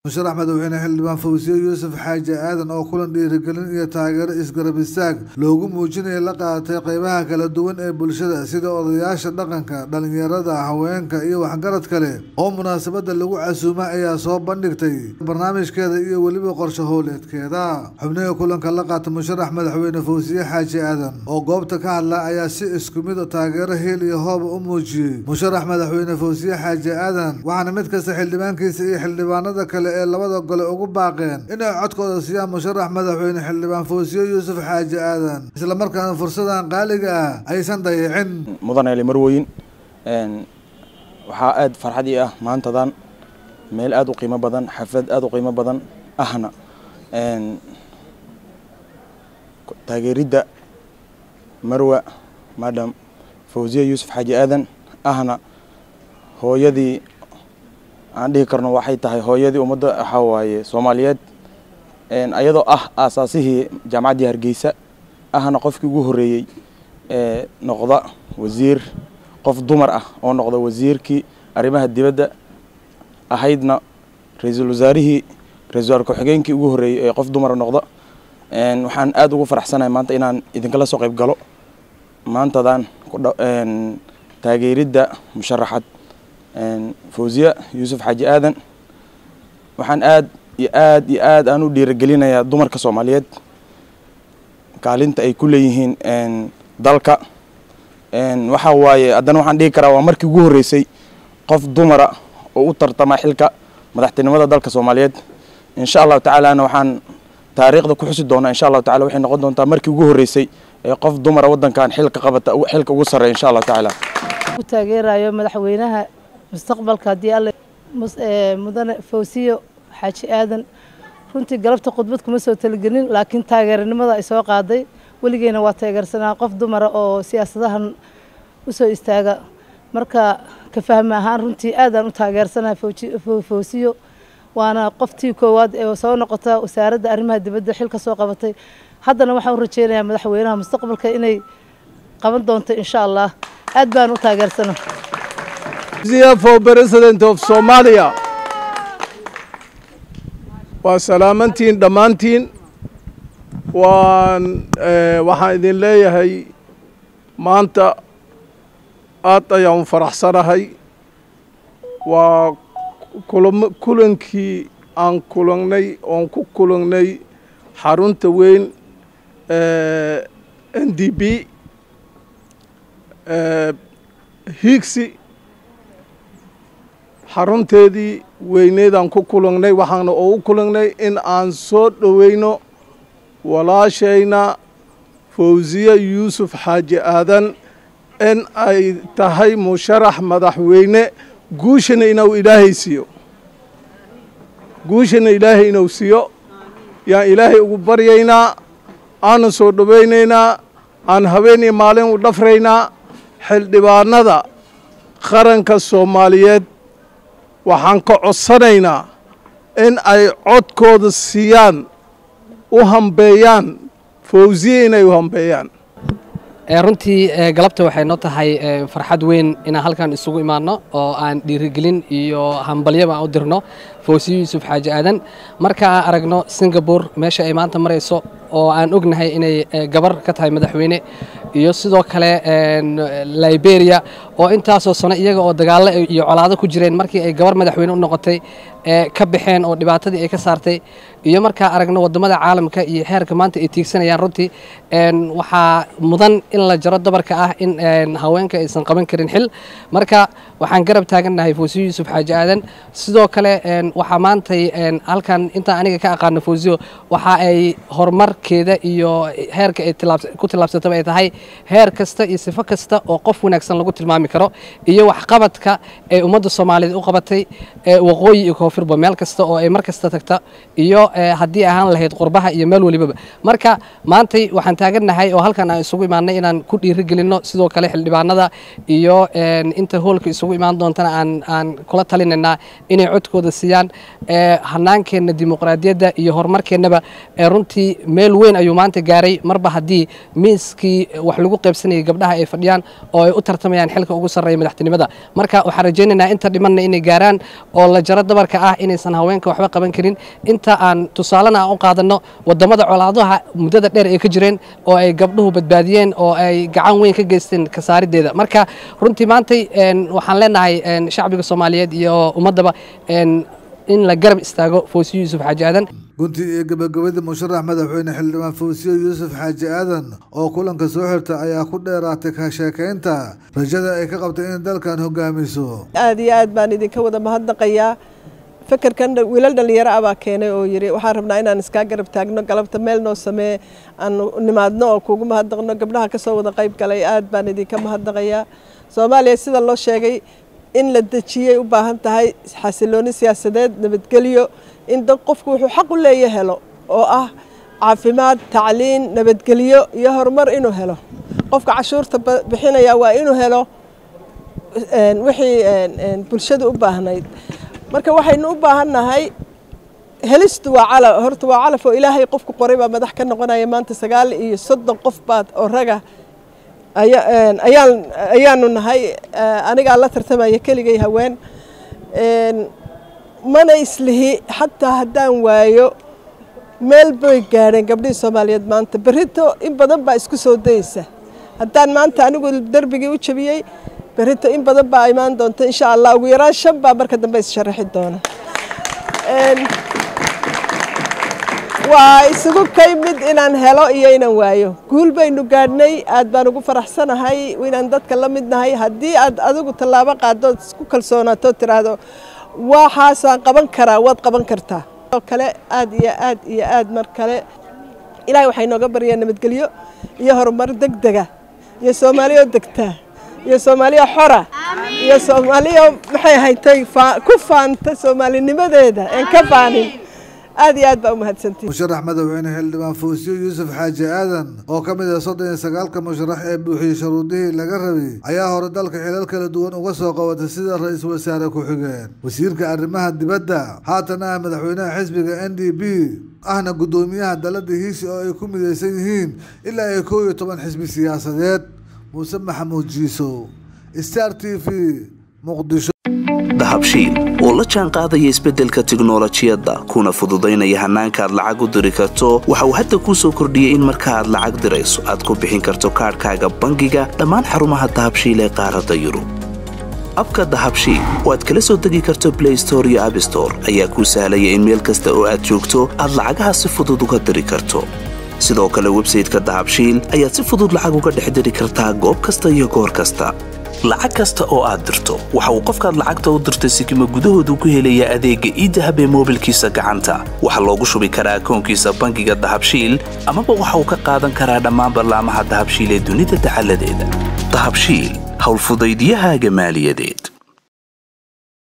musharax madaxweyne xildhibaan Fawziyo Yuusuf Xaaji Aadan oo kulan dhiirigelin iyo taageero isgarab istaag loogu muujinayay la qaatay qaybaha kala duwan ee bulshada sida odayaasha dhaqanka, dhalinyarada, haweenka iyo waxgarad kale oo munaasabada lagu casuumay ayaa soo bandhigtay barnaamijkeeda iyo waliba qorshe howleedkeeda. xubnaha kulanka la qaatay musharax madaxweyne Fawziyo Xaaji Aadan oo goobta ka hadlay ayaa si isku mid ah taageero heel iyo hoob u muujiyay musharax madaxweyne Fawziyo Xaaji Aadan waxaana mid kasta xildhibaankiisa iyo xildhibaanada kale labada gole ugu baaqeen inay codkooda siiyaan musharax madaxweyne xildhibaan Fawziyo Yuusuf Xaaji Aadan isla markaana fursadan qaaliga ah aysan dayicin. mudane marweyn waxa aad farxad ah maantadan meel aad u qiimo badan xaflad aad u qiimo badan ahna taageerida marwa madam Fawziyo Yuusuf Xaaji Aadan ahna hooyadii aan dhihi karno waxay tahay hooyadii ummadda waxa waaye Soomaaliyeed ayadoo aasaasihii jaamacadda Hargeysa ahna qofkii ugu horeeyay noqda wasiir qof dumar ah oo noqda wasiirkii arrimaha dibadda ahaydna ra'iisul wasaare ku-xigeenkii ugu horeeyay ee qof dumar noqda waxaan aad ugu faraxsanahay maanta inaan idinkala soo qayb galo maantadan taageerida musharaxad Fawziyo Yuusuf Xaaji Aadan waxaan aad iyo aad aan u dhiirigelinayaa dumarka Soomaaliyeed kaalinta ay ku leeyihiin dalka waxa waaye haddana waxaan dhihi karaa waa markii ugu horeysay qof dumara oo u tartama xilka madaxtinimada dalka Soomaaliyeed insha Allah tacaala waxaan taariikhda ku xusi doonaa insha Allah tacaala waxay noqon doontaa markii ugu horeysay ee qof dumara wadankan xilka qabata xilka ugu sareeya insha Allah tacaala ku taageerayo madaxweynaha mustaqbalka hadii alle mudane Fawziyo Xaaji Aadan runtii galabta khudbad kuma soo talagelin laakiin taageeranimada ay soo qaaday waligeena waa taageersanaa qof dumar oo siyaasadahan u soo istaaga marka ka faham ahaan runtii aad aan u taageersanaa Fawziyo waana qoftii koowaad ee soo noqota wasaaradda arrimaha dibadda xilka soo qabatay haddana waxaan u rajeynayaa madaxweynaha mustaqbalka inay qaban doonto insha Allah aad baan u taageersanaa. For President of Somalia وسلامتين دمانتين waxaan idin leeyahay maanta aad ayaan faraxsanahay waa kulankii aan ku kulannay xarunta weyn NDB Higsi xarunteedii weyneedaan ku kulannay waxaana ugu kulannay in aan soo dhoweyno walaashayna Fawziyo Yuusuf Xaaji Aadan in ay tahay musharax madaxweyne guushana inuu ilaahay siiyo yaan ilaahay ugu baryaynaa aanan soo dhoweynaynaa aan habeen iyo maalin u dhafraynaa xildhibaanada qaranka Soomaaliyeed waxaan ka codsanaynaa in ay codkooda siiyaan u hambeeyaan Fawziyo inay u hambeeyaan runtii galabta waxay noo tahay farxad weyn inaan halkan isugu imaano oo aan dhiirigelin iyo hambalyaba u dirno Fawziyo Yuusuf Xaaji Aadan marka aan aragno Singapore meesha ay maanta marayso oo aan ognahay inay gabar ka tahay madaxweyne iyo sidoo kale Liberia oo intaasoo sano iyaga oo dagaalo iyo colaado ku jireen markii ay gabar madaxweyne u noqotay ka baxeen oo dhibaatadii ay ka saartay iyo marka aragno wadamada caalamka iyo heerka maanta ay tiigsanayaan runtii waxa mudan in la jaro dabarka ah in haweenka aysan qaban karin xil marka waxaan garab taaganahay Fawziyo Yuusuf Xaaji Aadan sidoo kale waxa maanta halkan inta aniga ka aqaan Fawziyo waxa ay horumarkeeda iyo heerka ay ku tilaabsatay ay tahay heer kasta iyo sifo kasta oo qof wanaagsan lagu tilmaami karo iyo wax qabadka ee ummadda Soomaaliyeed u qabatay waqooyi iyo koonfurba meel kasta oo ay mar kasta tagta iyo haddii ahaan lahayd qurbaha iyo meel waliba marka maanta waxaan taaganahay oo halkan aan isugu imaanay inaan ku dhiirigelino sidoo kale xildhibaanada iyo inta hoolka isugu imaan doontana aan kula talinayna inay codkooda siiyaan fadhiyaan hanaankeenna dimuqraadiyadda iyo horumarkeennaba runtii meel weyn ayuu maanta gaaray marba haddii miiskii wax lagu qaybsanayay gabdhaha ay fadhiyaan oo ay u tartamayaan xilka ugu sarreeya madaxtinimada marka waxaan rajaynaynaa inta dhimanna inay gaaraan oo la jaro dabarka ah inaysan haweenka waxba qaban karin inta aan tusaalena aan u qaadanno wadamada colaadaha muddada dheer ay ka jireen oo ay gabdhuhu badbaadiyeen oo ay gacan weyn ka geysteen kasaarideeda marka runtii maantay waxaan leenahay shacbiga Soomaaliyeed iyo ummadaba in la garab istaago Fawziyo Yuusuf Xaaji Aadan guntii iyo gabagabada musharax madaxweyne xildhibaan Fawziyo Yuusuf Xaaji Aadan oo kulanka soo xirta ayaa ku dheeraatay ka sheekaynta rajada ay ka qabtay in dalkan hogaamiso aad iyo aad baan idinka wada mahadnaqayaa fikirkan wiilal dhalinyaro ah baa keenay oo yiri waxaan rabnaa inaan iska garab taagno galabta meel noo samee aan nimaadno oo kugu mahadnaqno gabdhaha ka soo wada qayb galay aad baan idinka mahadnaqayaa Soomaaliya sida loo sheegay in la dejiyay u baahan tahay xasilooni siyaasadeed nabadgelyo in dad qofku wuxuu xaq u leeyahay helo oo ah caafimaad tacliin nabadgelyo iyo horumar inuu helo qofka cashuurta bixinaya waa inuu helo wixii bulshada u baahnayd marka waxaynu u baahannahay helistu waa calaf oo ilaahay qofku qoray baa madax ka noqonaya maanta 39 qof baad oo raga ayaanu nahay aniga la tartamaya keligay haween mana islihi xataa haddaan waayo meel bay gaadheen gabdhihii Soomaaliyeed maanta berrito in badan baa isku soo daysa haddaan maanta anigu darbigii u jabiyey berrito in badan baa imaan doonta insha Allah ugu yaraan 5 baa marka dambe is sharaxi doona waa isugu kaymid inaan helo iyo inaan waayo guul baynu gaadhnay aad baan ugu faraxsanahay inaan dadka la mid nahay haddii aad adigu tallaabo qaado isku kalsoonaato tiraahdo waxaasaan qaban karaa waad qaban kartaa oo kale aad iyo aad mar kale ilaahay waxay nooga baryaa nabadgelyo iyo horumar degdega iyo Soomaaliya degta iyo Soomaaliya xora iyo Soomaaliya maxay haytay ku faanta Soomaalinimadeeda aan ka faanin aad iyo aad baa u mahadsantiin musharax madaxweyne xildhibaan Fawziyo Yuusuf Xaaji Aadan oo ka mid ah 39 musharax ee buuxiyay shuruudihii laga rabay ayaa hore dalka xilal kala duwan uga soo qabatay sida ra'iisul wasaare ku xigeen wasiirka arrimaha dibadda haatana madaxweynaha xisbiga NDP ahna gudoomiyaha dalada hiisi oo ay ku midaysan yihiin ilaa ay 11 xisbi siyaasadeed Muuse Maxamuud Jiiso Star TV Muqdisho dahabshiil oo la jaan qaadaya isbeddelka tiknoolajiyadda kuna fududaynaya hanaanka aad lacag u diri karto waxa uu hadda kuu soo kordhiyay in marka aad lacag dirayso aad ku bixin karto kaarkaaga bangiga dhammaan xarumaha dahabshiil ee qaaradda Yurub abka dahabshiil oo aad kala soo degi karto Play Store iyo App Store ayaa kuu sahlaya in meel kasta oo aad joogto aad lacagaha si fudud uga diri karto sidoo kale website-ka dahabshiil ayaad si fudud lacag uga dhex diri kartaa goob kasta iyo goor kasta lacag kasta oo aad dirto waxa uu qofkaad lacagta u dirtay sikimo gudahoodu ku helaya adeegga e-dahab ee moobilkiisa gacanta waxa loogu shubi karaa akoonkiisa bangiga dahabshiil amaba waxa uu ka qaadan karaa dhammaan barnaamijyada dahabshiil ee dunida taxalladeeda dahabshiil hawl fudaydiyahaaga maaliyadeed